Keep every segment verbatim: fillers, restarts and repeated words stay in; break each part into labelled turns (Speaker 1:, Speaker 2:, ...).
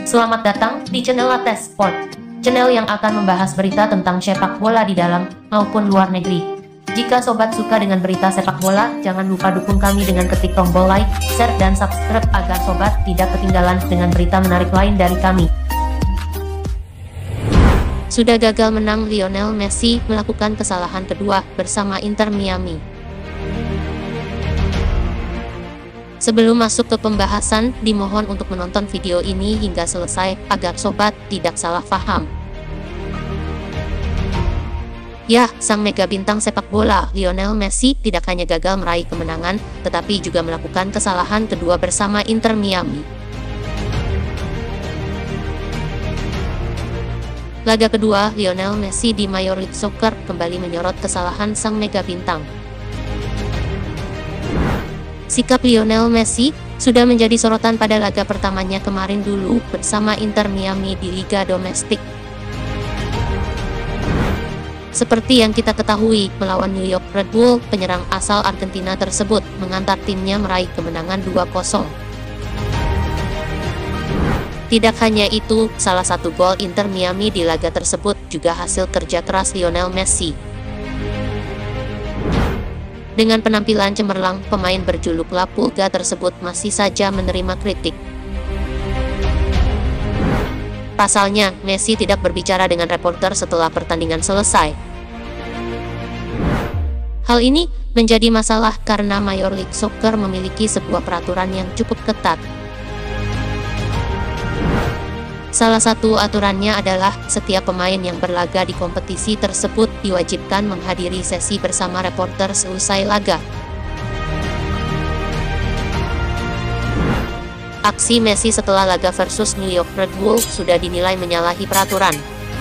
Speaker 1: Selamat datang di channel Lattes Sport, channel yang akan membahas berita tentang sepak bola di dalam maupun luar negeri. Jika sobat suka dengan berita sepak bola, jangan lupa dukung kami dengan ketik tombol like, share, dan subscribe agar sobat tidak ketinggalan dengan berita menarik lain dari kami. Sudah gagal menang, Lionel Messi melakukan kesalahan kedua bersama Inter Miami. Sebelum masuk ke pembahasan, dimohon untuk menonton video ini hingga selesai agar sobat tidak salah paham. Ya, sang mega bintang sepak bola Lionel Messi tidak hanya gagal meraih kemenangan, tetapi juga melakukan kesalahan kedua bersama Inter Miami. Laga kedua, Lionel Messi di Major League Soccer kembali menyorot kesalahan sang mega bintang. Sikap Lionel Messi sudah menjadi sorotan pada laga pertamanya kemarin dulu bersama Inter Miami di Liga Domestik. Seperti yang kita ketahui, melawan New York Red Bull, penyerang asal Argentina tersebut mengantar timnya meraih kemenangan dua kosong. Tidak hanya itu, salah satu gol Inter Miami di laga tersebut juga hasil kerja keras Lionel Messi. Dengan penampilan cemerlang, pemain berjuluk La Pulga tersebut masih saja menerima kritik. Pasalnya, Messi tidak berbicara dengan reporter setelah pertandingan selesai. Hal ini menjadi masalah karena Major League Soccer memiliki sebuah peraturan yang cukup ketat. Salah satu aturannya adalah setiap pemain yang berlaga di kompetisi tersebut diwajibkan menghadiri sesi bersama reporter seusai laga. Aksi Messi setelah laga versus New York Red Bull sudah dinilai menyalahi peraturan.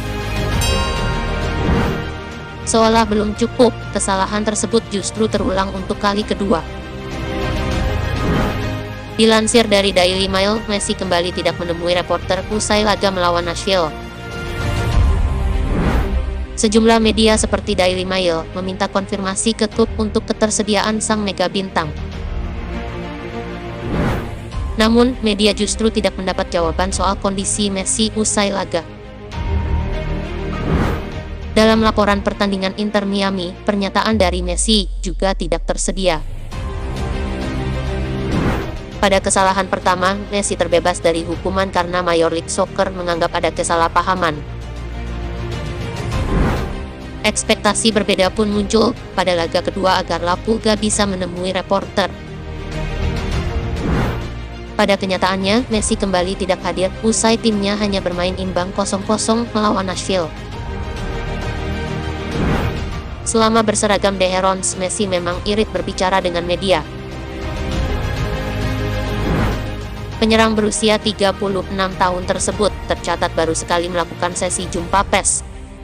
Speaker 1: Seolah belum cukup, kesalahan tersebut justru terulang untuk kali kedua. Dilansir dari Daily Mail, Messi kembali tidak menemui reporter usai laga melawan Nashville. Sejumlah media seperti Daily Mail meminta konfirmasi ke klub untuk ketersediaan sang mega bintang. Namun, media justru tidak mendapat jawaban soal kondisi Messi usai laga. Dalam laporan pertandingan Inter Miami, pernyataan dari Messi juga tidak tersedia. Pada kesalahan pertama, Messi terbebas dari hukuman karena Major League Soccer menganggap ada kesalahpahaman. Ekspektasi berbeda pun muncul pada laga kedua agar La Pulga bisa menemui reporter. Pada kenyataannya, Messi kembali tidak hadir usai timnya hanya bermain imbang kosong kosong melawan Nashville. Selama berseragam The Herons, Messi memang irit berbicara dengan media. Penyerang berusia tiga puluh enam tahun tersebut tercatat baru sekali melakukan sesi jumpa pers.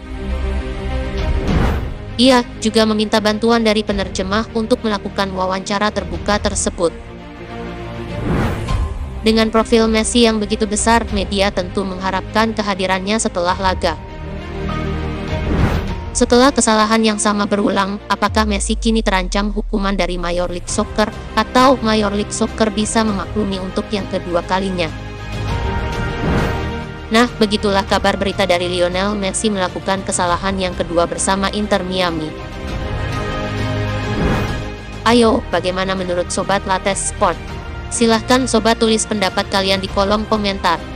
Speaker 1: Ia juga meminta bantuan dari penerjemah untuk melakukan wawancara terbuka tersebut. Dengan profil Messi yang begitu besar, media tentu mengharapkan kehadirannya setelah laga. Setelah kesalahan yang sama berulang, apakah Messi kini terancam hukuman dari Major League Soccer, atau Major League Soccer bisa memaklumi untuk yang kedua kalinya? Nah, begitulah kabar berita dari Lionel Messi melakukan kesalahan yang kedua bersama Inter Miami. Ayo, bagaimana menurut Sobat Lattes Sport? Silahkan sobat tulis pendapat kalian di kolom komentar.